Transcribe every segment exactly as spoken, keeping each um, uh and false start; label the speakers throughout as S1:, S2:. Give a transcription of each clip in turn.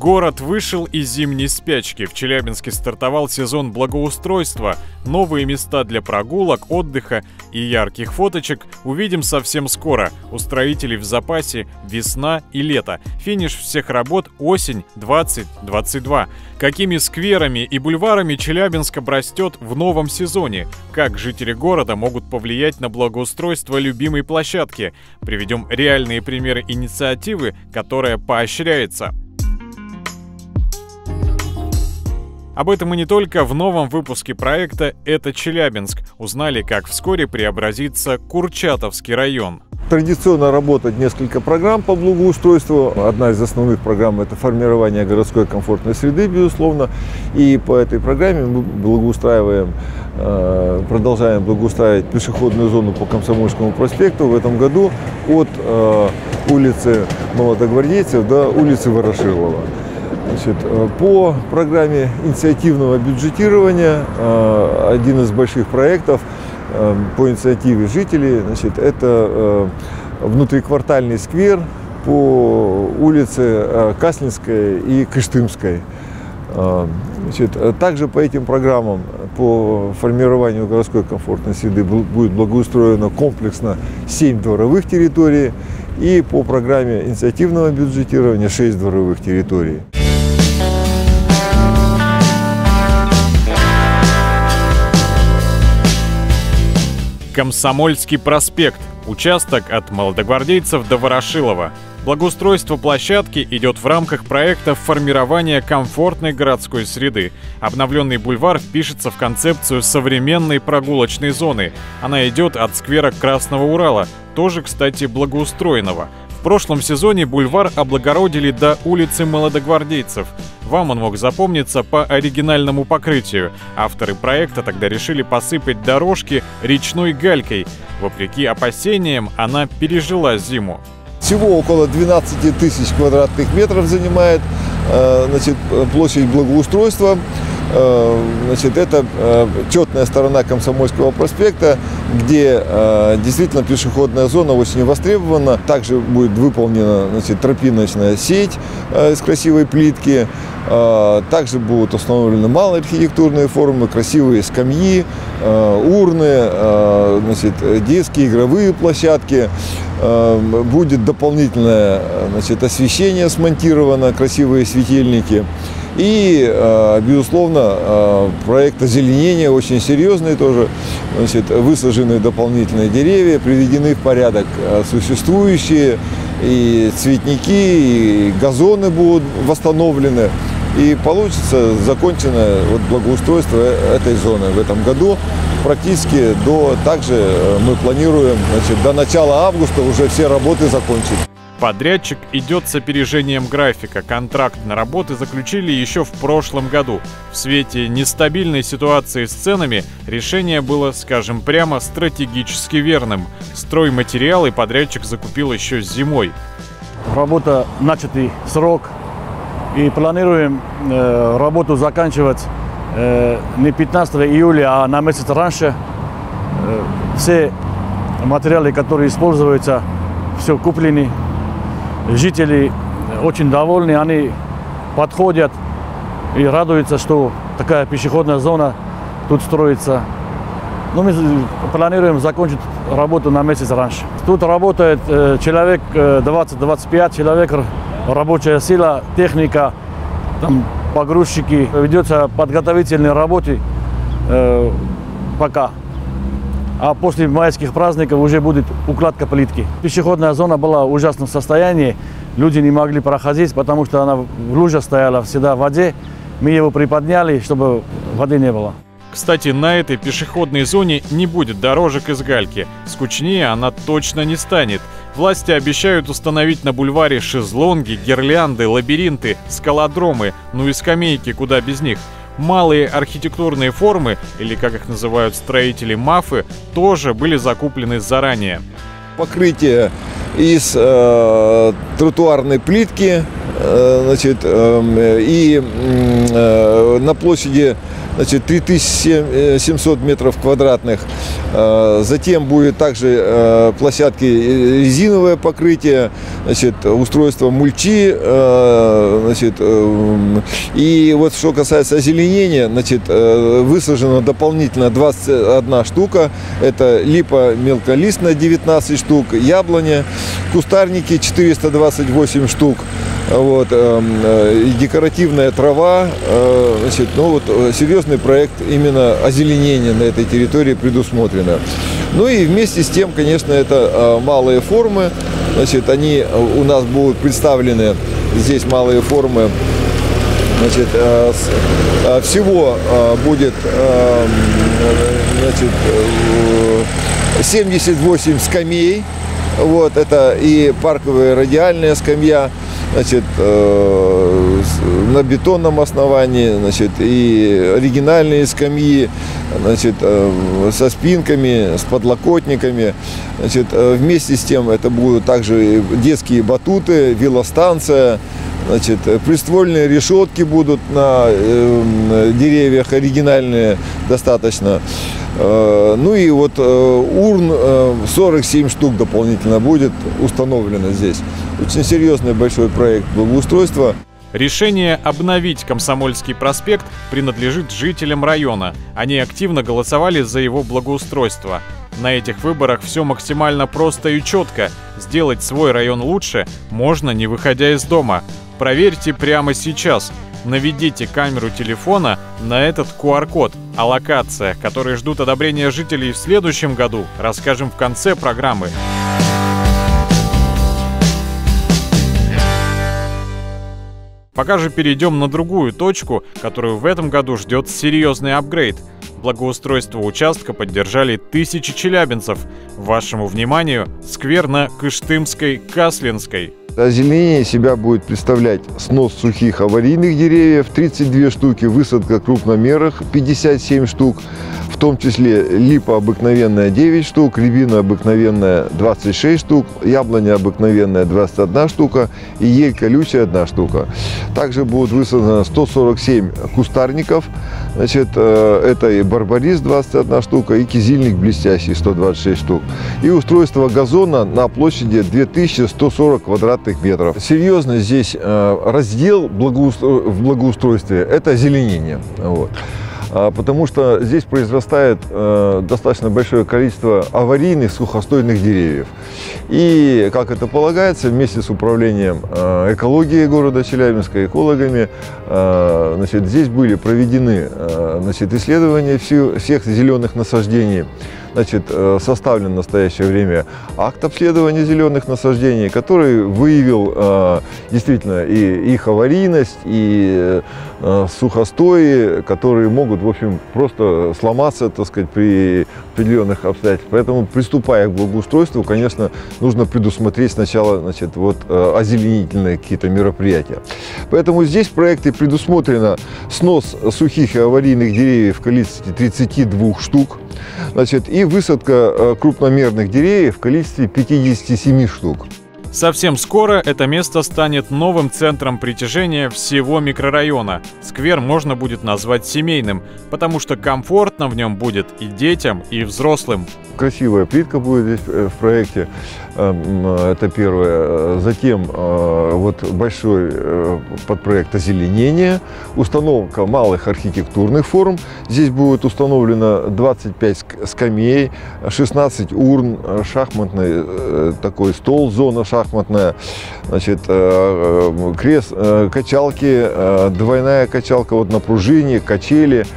S1: Город вышел из зимней спячки. В Челябинске стартовал сезон благоустройства. Новые места для прогулок, отдыха и ярких фоточек увидим совсем скоро. У строителей в запасе весна и лето. Финиш всех работ осень двадцать двадцать два. Какими скверами и бульварами Челябинск обрастет в новом сезоне? Как жители города могут повлиять на благоустройство любимой площадки? Приведем реальные примеры инициативы, которая поощряется. Об этом и не только в новом выпуске проекта «Это Челябинск». Узнали, как вскоре преобразится Курчатовский район.
S2: Традиционно работает несколько программ по благоустройству. Одна из основных программ – это формирование городской комфортной среды, безусловно. И по этой программе мы благоустраиваем, продолжаем благоустраивать пешеходную зону по Комсомольскому проспекту в этом году от улицы Молодогвардейцев до улицы Ворошилова. Значит, по программе инициативного бюджетирования один из больших проектов по инициативе жителей, значит, это внутриквартальный сквер по улице Каслинской и Кыштымской. Значит, также по этим программам по формированию городской комфортной среды будет благоустроено комплексно семь дворовых территорий и по программе инициативного бюджетирования шесть дворовых территорий.
S1: Комсомольский проспект. Участок от Молодогвардейцев до Ворошилова. Благоустройство площадки идет в рамках проекта формирования комфортной городской среды. Обновленный бульвар впишется в концепцию современной прогулочной зоны. Она идет от сквера Красного Урала, тоже, кстати, благоустроенного. В прошлом сезоне бульвар облагородили до улицы Молодогвардейцев. Вам он мог запомниться по оригинальному покрытию. Авторы проекта тогда решили посыпать дорожки речной галькой. Вопреки опасениям, она пережила зиму.
S2: Всего около двенадцати тысяч квадратных метров занимает значит, площадь благоустройства. Значит, это четная сторона Комсомольского проспекта, где действительно пешеходная зона очень востребована. Также будет выполнена, значит, тропиночная сеть из красивой плитки. Также будут установлены малые архитектурные формы, красивые скамьи, урны, значит, детские игровые площадки. Будет дополнительное, значит, освещение смонтировано, красивые светильники. И, безусловно, проект озеленения очень серьезный тоже. Значит, высажены дополнительные деревья, приведены в порядок существующие, и цветники, и газоны будут восстановлены. И получится закончено вот благоустройство этой зоны в этом году. Практически до, также мы планируем, значит, до начала августа уже все работы закончить.
S1: Подрядчик идет с опережением графика. Контракт на работы заключили еще в прошлом году. В свете нестабильной ситуации с ценами решение было, скажем прямо, стратегически верным. Стройматериалы подрядчик закупил еще зимой.
S3: Работа начатый срок. И планируем э, работу заканчивать э, не пятнадцатого июля, а на месяц раньше. Э, все материалы, которые используются, все куплены. Жители очень довольны, они подходят и радуются, что такая пешеходная зона тут строится. Но мы планируем закончить работу на месяц раньше. Тут работает э, человек двадцать — двадцать пять человек, рабочая сила, техника, там, погрузчики. Ведется подготовительные работы э, пока. А после майских праздников уже будет укладка плитки. Пешеходная зона была в ужасном состоянии. Люди не могли проходить, потому что она в луже стояла всегда в воде. Мы его приподняли, чтобы воды не было.
S1: Кстати, на этой пешеходной зоне не будет дорожек из гальки. Скучнее она точно не станет. Власти обещают установить на бульваре шезлонги, гирлянды, лабиринты, скалодромы, ну и скамейки, куда без них. Малые архитектурные формы, или как их называют строители, мафы, тоже были закуплены заранее.
S2: Покрытие из э, тротуарной плитки, э, значит, э, и э, на площади, значит, три тысячи семьсот метров квадратных Затем будет также площадки резиновое покрытие, значит, устройство мульчи, значит, и вот что касается озеленения, значит, высажено дополнительно двадцать одна штука, это липа мелколистная девятнадцать штук, яблоня, кустарники четыреста двадцать восемь штук. Вот, э, и декоративная трава, э, значит, ну вот серьезный проект именно озеленения на этой территории предусмотрено. Ну и вместе с тем, конечно, это э, малые формы, значит, они у нас будут представлены, здесь малые формы, значит, э, с, э, всего э, будет, э, значит, э, семьдесят восемь скамей, вот, это и парковая радиальная скамья, значит, э, на бетонном основании, значит, и оригинальные скамьи, значит, э, со спинками, с подлокотниками. Значит, э, вместе с тем это будут также детские батуты, велостанция, значит, приствольные решетки будут на э, деревьях, оригинальные достаточно. Ну и вот урн сорок семь штук дополнительно будет установлено здесь. Очень серьезный большой проект благоустройства.
S1: Решение обновить Комсомольский проспект принадлежит жителям района. Они активно голосовали за его благоустройство. На этих выборах все максимально просто и четко. Сделать свой район лучше можно, не выходя из дома. Проверьте прямо сейчас. Наведите камеру телефона на этот ку ар код. О локациях, которые ждут одобрения жителей в следующем году, расскажем в конце программы. Пока же перейдем на другую точку, которую в этом году ждет серьезный апгрейд. Благоустройство участка поддержали тысячи челябинцев. Вашему вниманию сквер на Кыштымской Каслинской.
S2: Озеленение себя будет представлять снос сухих аварийных деревьев тридцать две штуки, высадка крупномерных пятьдесят семь штук, в том числе липа обыкновенная девять штук, рябина обыкновенная двадцать шесть штук, яблоня обыкновенная двадцать одна штука и ель колючая одна штука. Также будут высажено сто сорок семь кустарников, значит, это и барбарис двадцать одна штука, и кизильник блестящий сто двадцать шесть штук. И устройство газона на площади две тысячи сто сорок квадратных метров. Серьезно здесь э, раздел благоустро... в благоустройстве – это озеленение. Вот. А, потому что здесь произрастает э, достаточно большое количество аварийных сухостойных деревьев. И, как это полагается, вместе с управлением э, экологии города Челябинска, экологами, э, значит, здесь были проведены э, значит, исследования всех, всех зеленых насаждений. Значит, составлен в настоящее время акт обследования зеленых насаждений, который выявил э, действительно и их аварийность, и э, сухостои, которые могут, в общем, просто сломаться, так сказать, при определенных обстоятельствах. Поэтому, приступая к благоустройству, конечно, нужно предусмотреть сначала, значит, вот, э, озеленительные какие-то мероприятия. Поэтому здесь в проекте предусмотрено снос сухих и аварийных деревьев в количестве тридцати двух штук. Значит, и высадка крупномерных деревьев в количестве пятидесяти семи штук.
S1: Совсем скоро это место станет новым центром притяжения всего микрорайона. Сквер можно будет назвать семейным, потому что комфортно в нем будет и детям, и взрослым.
S2: Красивая плитка будет здесь в проекте, это первое. Затем вот большой подпроект озеленения, установка малых архитектурных форм. Здесь будет установлено двадцать пять скамей, шестнадцать урн, шахматный такой стол, зона шахматная, значит, крест, качалки, двойная качалка вот на пружине, качели.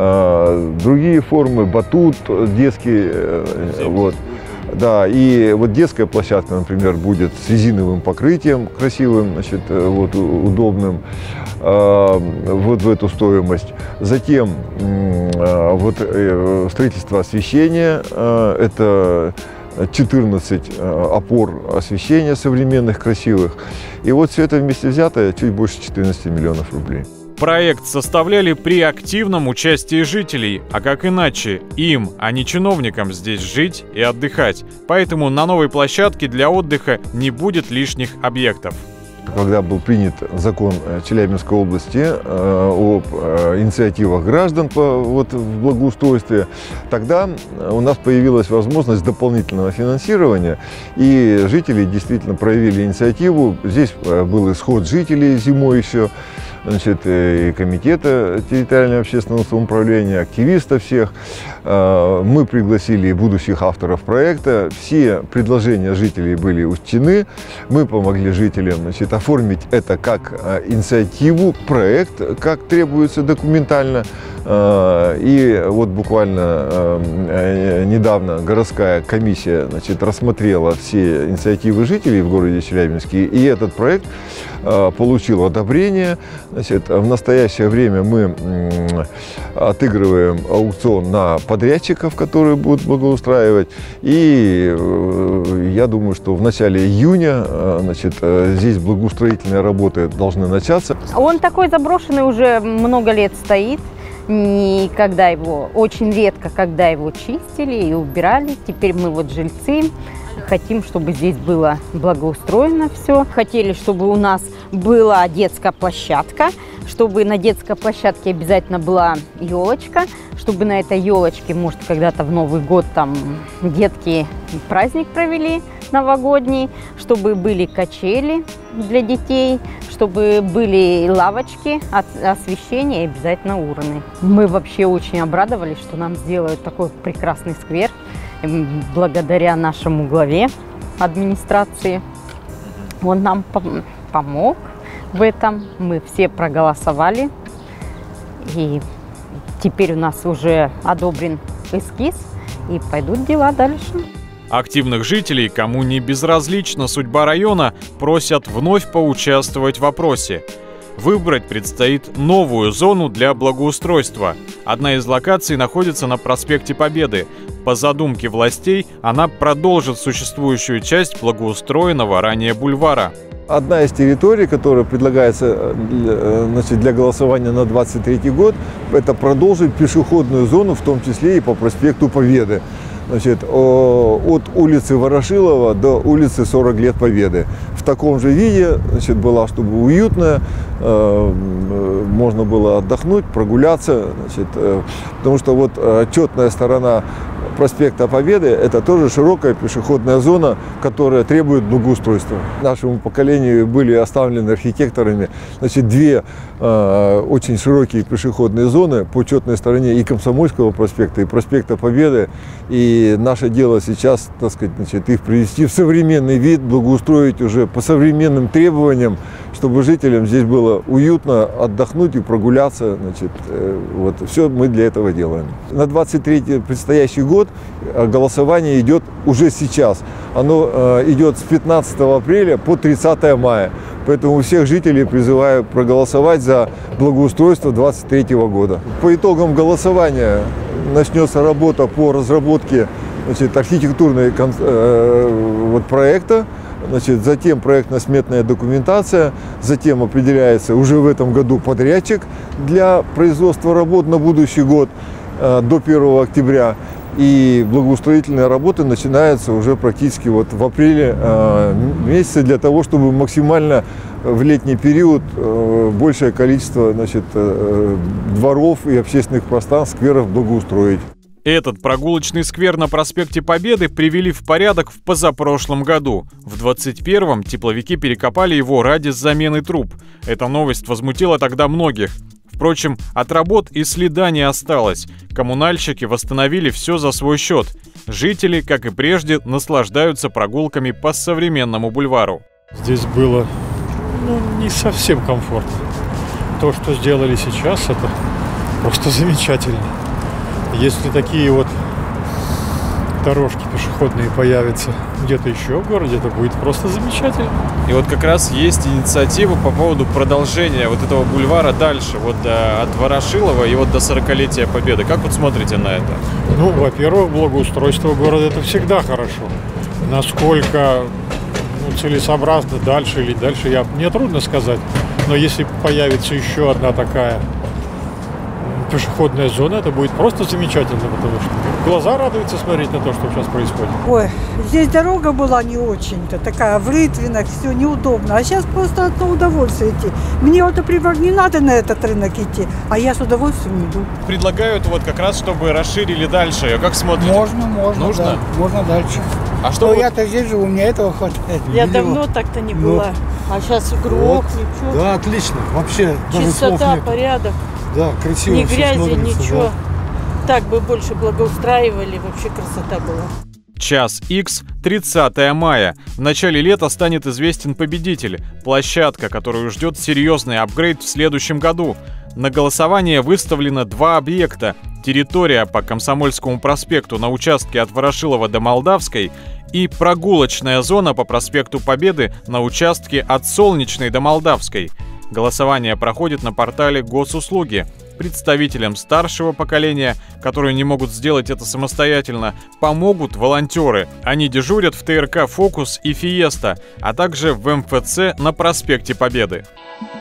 S2: Другие формы, батут детский, вот, да, и вот детская площадка, например, будет с резиновым покрытием красивым, значит, вот, удобным, вот в эту стоимость. Затем вот строительство освещения, это четырнадцать опор освещения современных, красивых, и вот все это вместе взятое чуть больше четырнадцати миллионов рублей.
S1: Проект составляли при активном участии жителей, а как иначе им, а не чиновникам здесь жить и отдыхать. Поэтому на новой площадке для отдыха не будет лишних объектов.
S2: когда был принят закон Челябинской области об инициативах граждан по, вот, в благоустройстве, тогда у нас появилась возможность дополнительного финансирования, и жители действительно проявили инициативу. Здесь был исход жителей зимой еще, значит, и комитета территориального общественного самоуправления, активистов всех. Мы пригласили будущих авторов проекта. Все предложения жителей были учтены. Мы помогли жителям, значит, оформить это как инициативу, проект, как требуется документально. И вот буквально недавно городская комиссия, значит, рассмотрела все инициативы жителей в городе Челябинске, и этот проект получил одобрение. Значит, в настоящее время мы отыгрываем аукцион на подрядчиков, которые будут благоустраивать. И я думаю, что в начале июня, значит, здесь благоустроительные работы должны начаться.
S4: Он такой заброшенный, уже много лет стоит. Никогда его, очень редко, когда его чистили и убирали. Теперь мы вот жильцы хотим, чтобы здесь было благоустроено все. Хотели, чтобы у нас была детская площадка, чтобы на детской площадке обязательно была елочка, чтобы на этой елочке, может, когда-то в Новый год там детки праздник провели новогодний, чтобы были качели для детей, чтобы были лавочки, освещение и обязательно урны. Мы вообще очень обрадовались, что нам сделают такой прекрасный сквер, благодаря нашему главе администрации. Он нам помог в этом, мы все проголосовали, и теперь у нас уже одобрен эскиз, и пойдут дела дальше.
S1: Активных жителей, кому не безразлична судьба района, просят вновь поучаствовать в опросе. Выбрать предстоит новую зону для благоустройства. Одна из локаций находится на проспекте Победы. По задумке властей, она продолжит существующую часть благоустроенного ранее бульвара.
S2: Одна из территорий, которая предлагается, значит, для голосования на двадцать третий год, это продолжить пешеходную зону, в том числе и по проспекту Победы. Значит, от улицы Ворошилова до улицы сорок лет Победы. В таком же виде, значит, была, чтобы уютно, можно было отдохнуть, прогуляться. Значит, потому что вот отчетная сторона проспекта Победы – это тоже широкая пешеходная зона, которая требует благоустройства. Нашему поколению были оставлены архитекторами, значит, две э, очень широкие пешеходные зоны по учетной стороне и Комсомольского проспекта, и проспекта Победы. И наше дело сейчас, так сказать, значит, их привести в современный вид, благоустроить уже по современным требованиям, чтобы жителям здесь было уютно отдохнуть и прогуляться. Значит, э, вот, все мы для этого делаем. На двадцать третий предстоящий год голосование идет уже сейчас. Оно э, идет с пятнадцатого апреля по тридцатое мая. Поэтому всех жителей призываю проголосовать за благоустройство двадцать третьего года. По итогам голосования начнется работа по разработке, значит, архитектурной э, вот, проекта. Значит, затем проектно-сметная документация, затем определяется уже в этом году подрядчик для производства работ на будущий год э, до первого октября. И благоустроительные работы начинаются уже практически вот в апреле э, месяце для того, чтобы максимально в летний период э, большее количество, значит, э, дворов и общественных пространств, скверов благоустроить.
S1: Этот прогулочный сквер на проспекте Победы привели в порядок в позапрошлом году. В двадцать первом тепловики перекопали его ради замены труб. Эта новость возмутила тогда многих. Впрочем, от работ и следа не осталось. Коммунальщики восстановили все за свой счет. Жители, как и прежде, наслаждаются прогулками по современному бульвару.
S5: Здесь было, ну, не совсем комфортно. То, что сделали сейчас, это просто замечательно. Если такие вот дорожки пешеходные появятся где-то еще в городе, это будет просто замечательно.
S1: И вот как раз есть инициатива по поводу продолжения вот этого бульвара дальше, вот до, от Ворошилова и вот до сорокалетия Победы. Как вот смотрите на это?
S5: Ну, во-первых, благоустройство города – это всегда хорошо. Насколько, ну, целесообразно дальше или дальше, я, мне трудно сказать. Но если появится еще одна такая пешеходная зона, это будет просто замечательно, потому что глаза радуются смотреть на то, что сейчас происходит.
S6: Ой, здесь дорога была не очень-то, такая в рытвинах, все неудобно. А сейчас просто одно удовольствие идти. Мне вот, например, не надо на этот рынок идти, а я с удовольствием иду.
S1: Предлагают вот как раз, чтобы расширили дальше. Как смотрите?
S7: Можно, можно,
S1: Нужно?
S7: да, можно дальше.
S1: А что
S7: Но
S1: вот-
S7: я-то здесь живу, мне этого хватает.
S8: Я
S7: Видимо.
S8: давно так-то не
S7: Ну,
S8: была. А сейчас круг,
S7: вот.
S8: ничего.
S7: Да, отлично. Вообще даже слов
S8: Чистота,
S7: нет.
S8: порядок,
S7: Да, красиво
S8: ни
S7: всё
S8: грязи,
S7: смотрится,
S8: ничего.
S7: да.
S8: Так бы больше благоустраивали, вообще красота была.
S1: Час Икс, тридцатое мая. В начале лета станет известен победитель. Площадка, которую ждет серьезный апгрейд в следующем году. На голосование выставлено два объекта. Территория по Комсомольскому проспекту на участке от Ворошилова до Молдавской и прогулочная зона по проспекту Победы на участке от Солнечной до Молдавской. Голосование проходит на портале Госуслуги. Представителям старшего поколения, которые не могут сделать это самостоятельно, помогут волонтеры. Они дежурят в ТРК «Фокус» и «Фиеста», а также в МФЦ на проспекте Победы.